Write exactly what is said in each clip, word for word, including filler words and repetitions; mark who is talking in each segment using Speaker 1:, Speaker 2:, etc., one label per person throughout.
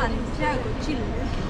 Speaker 1: Santiago, Chile.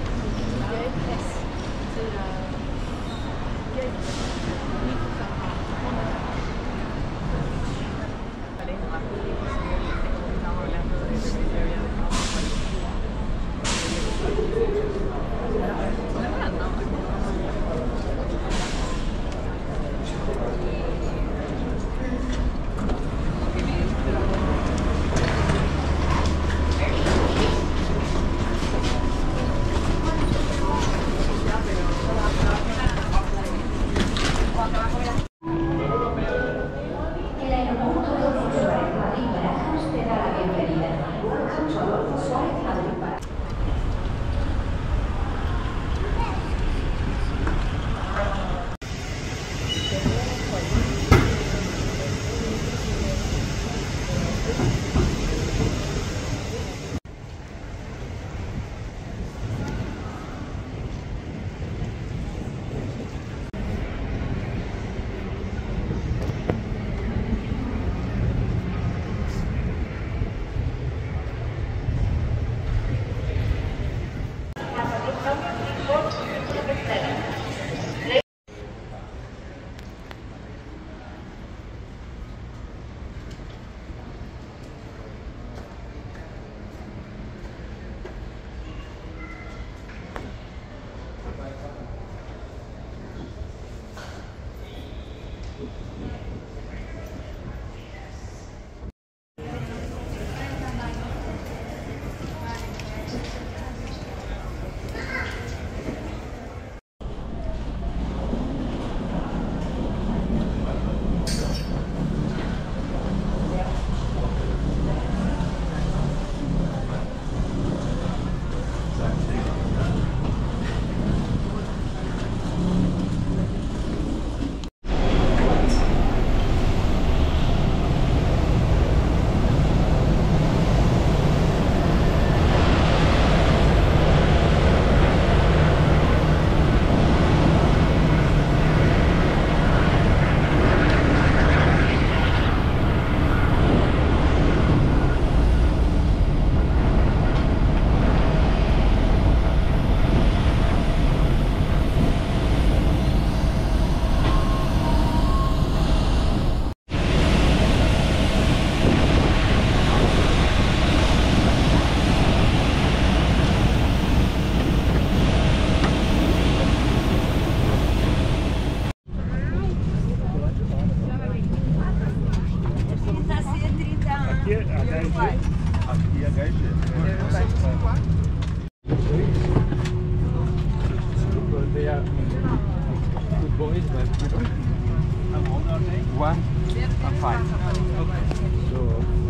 Speaker 2: One and five. Okay. So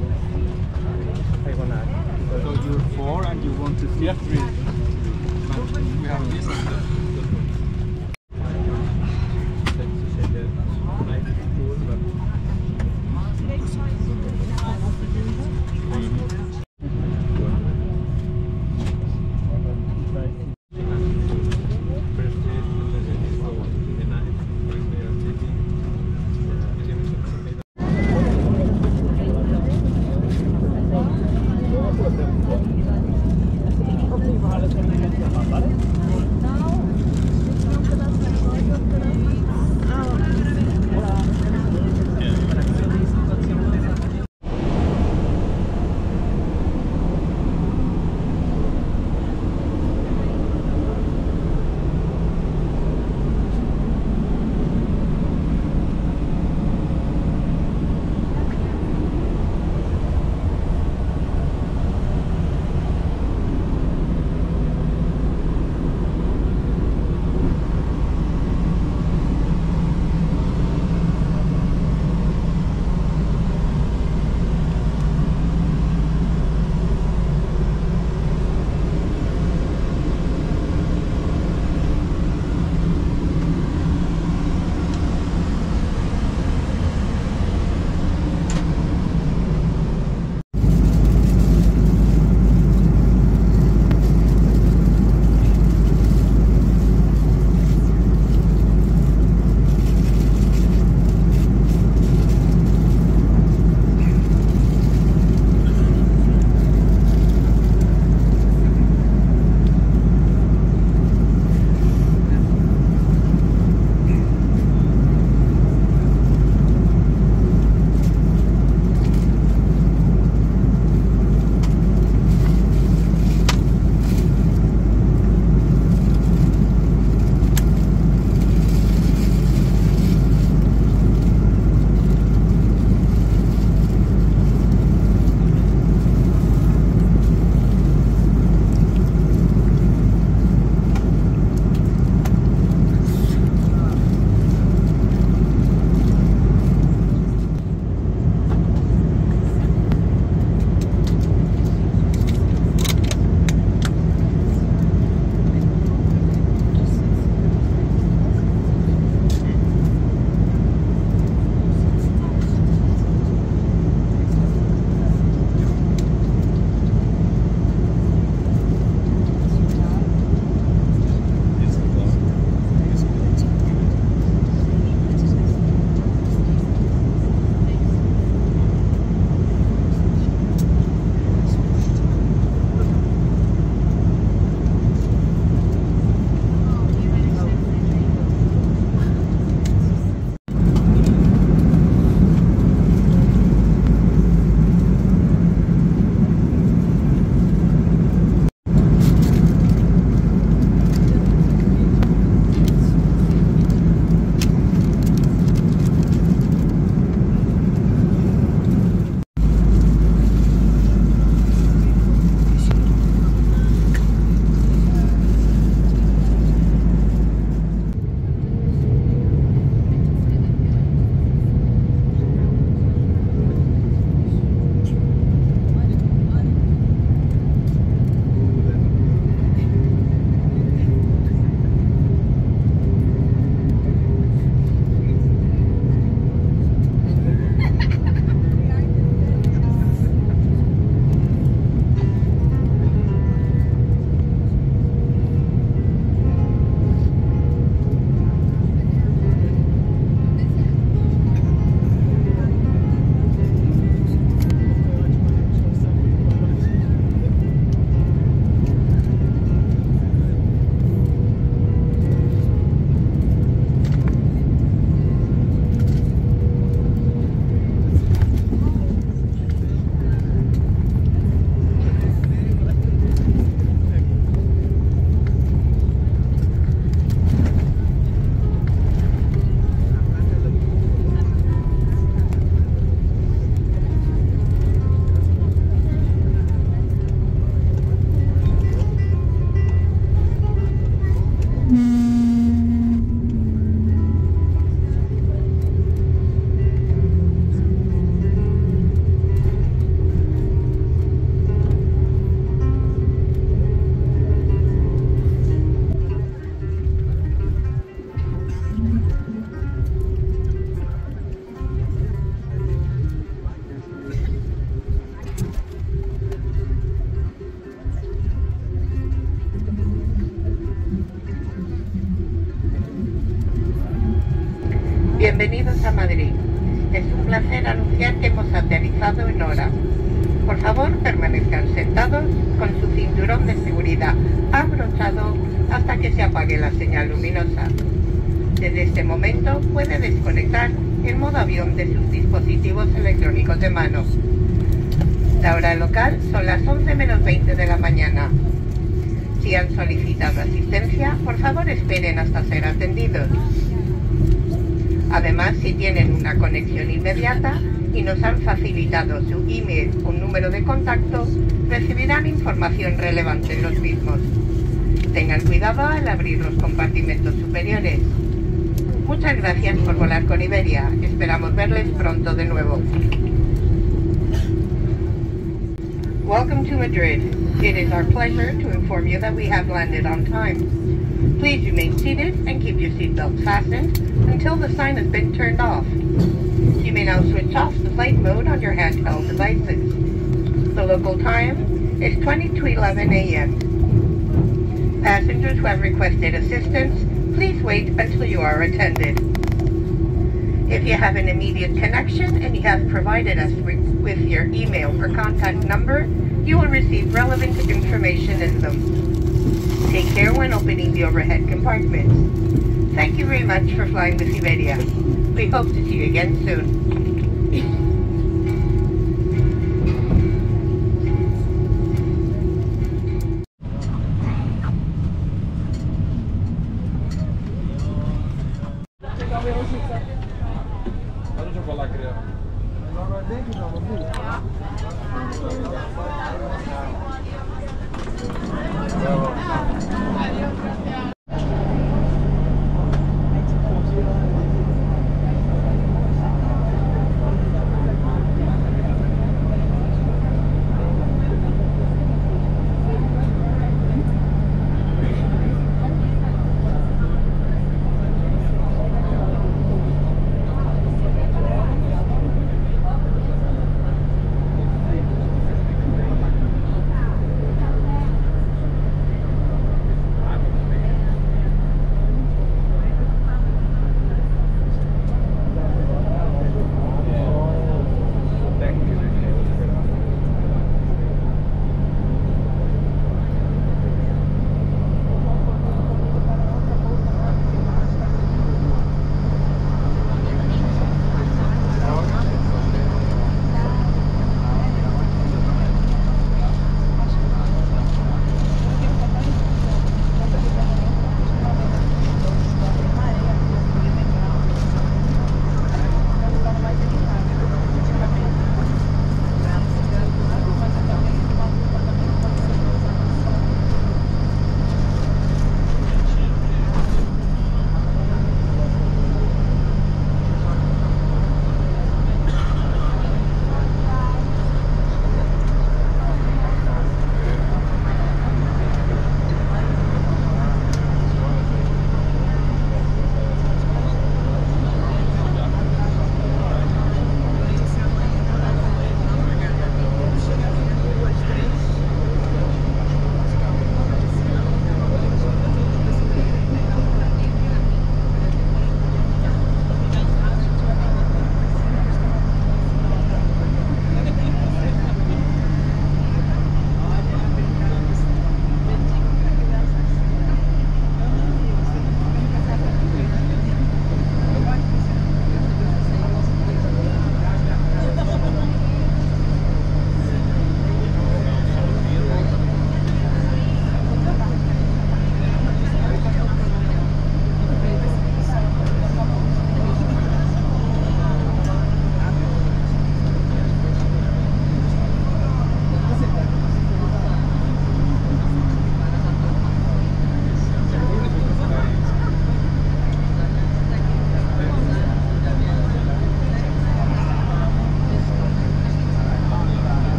Speaker 2: I wanna. So you're four and you want to see three. We have this.
Speaker 1: Bienvenidos a Madrid. Es un placer anunciar que hemos aterrizado en hora. Por favor, permanezcan sentados con su cinturón de seguridad abrochado hasta que se apague la señal luminosa. Desde este momento puede desconectar el modo avión de sus dispositivos electrónicos de mano. La hora local son las once menos veinte de la mañana. Si han solicitado asistencia, por favor esperen hasta ser atendidos. Además, si tienen una conexión inmediata y nos han facilitado su email o número de contacto, recibirán información relevante en los mismos. Tengan cuidado al abrir los compartimentos superiores. Muchas gracias por volar con Iberia. Esperamos verles pronto de nuevo. Welcome to Madrid. It is our pleasure to inform you that we have landed on time. Please remain seated and keep your seatbelt fastened until the sign has been turned off. You may now switch off the flight mode on your handheld devices. The local time is twenty to eleven a m Passengers who have requested assistance, please wait until you are attended. If you have an immediate connection and you have provided us with your email or contact number, you will receive relevant information in them. Take care when opening the overhead compartments. Thank you very much for flying with Iberia. We hope to see you again soon.